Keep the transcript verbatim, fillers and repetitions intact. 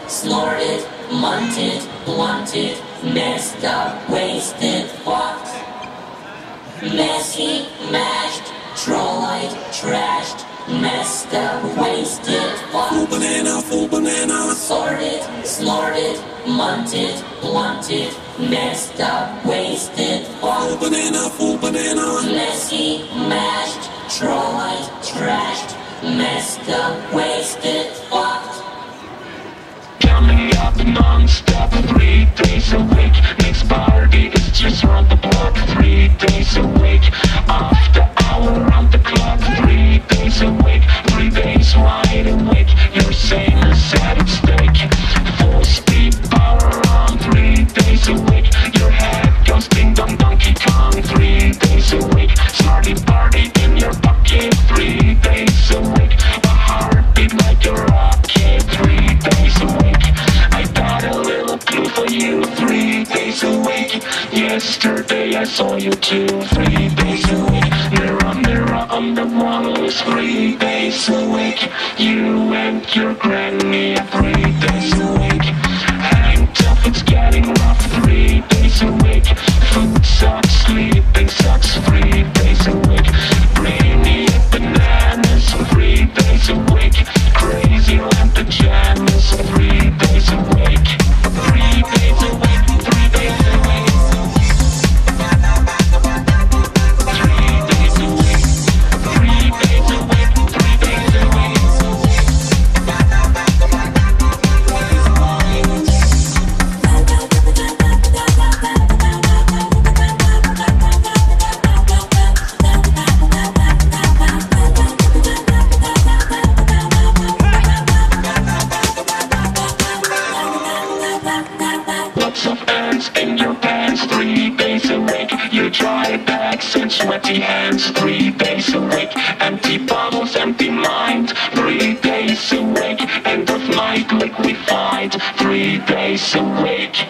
snorted, munted, blunted, messed up, wasted, fucked. Messy, mashed, trollite, trashed, messed up, wasted, fucked. Full banana, full banana. Sorted, snorted, munted, blunted, messed up, wasted, fucked. Full banana, full banana. Messy, mashed, trollite, trashed, messed up, wasted, fucked. Coming up non-stop, three days a week. Next party is just round the block, three days a week. After hour round the clock, three days a week. Three days wide awake, your same is at stake. Full speed power on, three days a week. Your head goes ding dong Donkey Kong, three days a week. Smarty party in your pocket, three days a week. A heartbeat like a rocket, three days a week. I got a little clue for you, three days a week. Yesterday I saw you too, three days a week. Mirror, mirror on the wall is three days a week. You and your granny, three days a week. Hang tough, it's getting rough, three days a week. Food sucks, sleeping sucks, three days a week. Brainy bananas, three days a week. Crazy lamp pajamas, three days a week. Three days a week, three days a week. Three days a week, three days a week, three days a week. Lots of ants in your pants, three days a week. You dry bags and sweaty hands, three days a week. Empty bottles, empty mind, three days a week. End of night liquefied, three days a week.